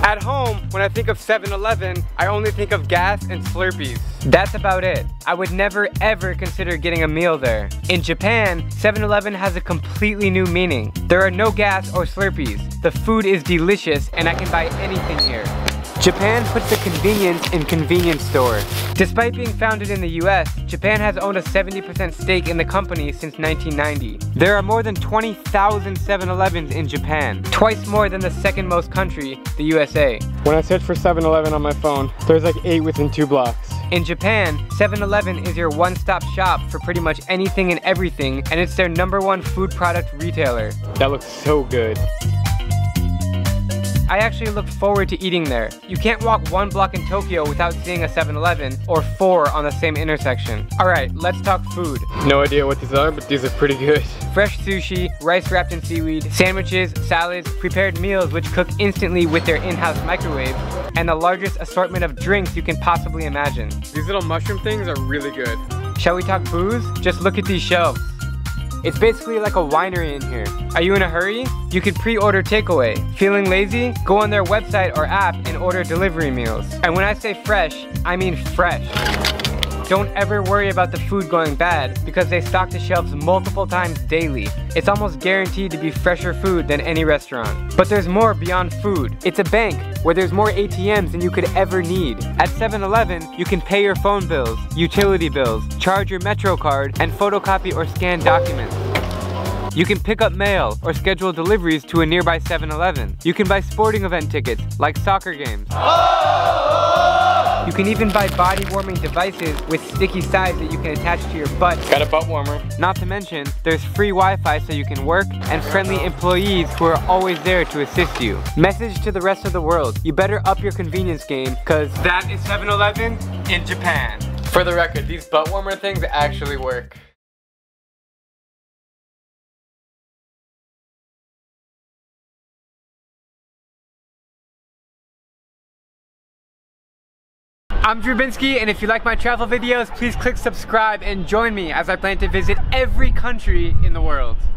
At home, when I think of 7-Eleven, I only think of gas and Slurpees. That's about it. I would never ever consider getting a meal there. In Japan, 7-Eleven has a completely new meaning. There are no gas or Slurpees. The food is delicious and I can buy anything here. Japan puts the convenience in convenience store. Despite being founded in the US, Japan has owned a 70% stake in the company since 1990. There are more than 20,000 7-Elevens in Japan, twice more than the second most country, the USA. When I search for 7-Eleven on my phone, there's like 8 within 2 blocks. In Japan, 7-Eleven is your one-stop shop for pretty much anything and everything, and it's their #1 food product retailer. That looks so good. I actually look forward to eating there. You can't walk 1 block in Tokyo without seeing a 7-Eleven, or 4 on the same intersection. Alright, let's talk food. No idea what these are, but these are pretty good. Fresh sushi, rice wrapped in seaweed, sandwiches, salads, prepared meals which cook instantly with their in-house microwave, and the largest assortment of drinks you can possibly imagine. These little mushroom things are really good. Shall we talk booze? Just look at these shelves. It's basically like a winery in here. Are you in a hurry? You could pre-order takeaway. Feeling lazy? Go on their website or app and order delivery meals. And when I say fresh, I mean fresh. Don't ever worry about the food going bad because they stock the shelves multiple times daily. It's almost guaranteed to be fresher food than any restaurant. But there's more beyond food. It's a bank where there's more ATMs than you could ever need. At 7-Eleven, you can pay your phone bills, utility bills, charge your Metro card, and photocopy or scan documents. You can pick up mail or schedule deliveries to a nearby 7-Eleven. You can buy sporting event tickets like soccer games. You can even buy body warming devices with sticky sides that you can attach to your butt. Got a butt warmer. Not to mention, there's free Wi-Fi so you can work, and friendly employees who are always there to assist you. Message to the rest of the world, you better up your convenience game, cause that is 7-Eleven in Japan. For the record, these butt warmer things actually work. I'm Drew Binsky, and if you like my travel videos, please click subscribe and join me as I plan to visit every country in the world.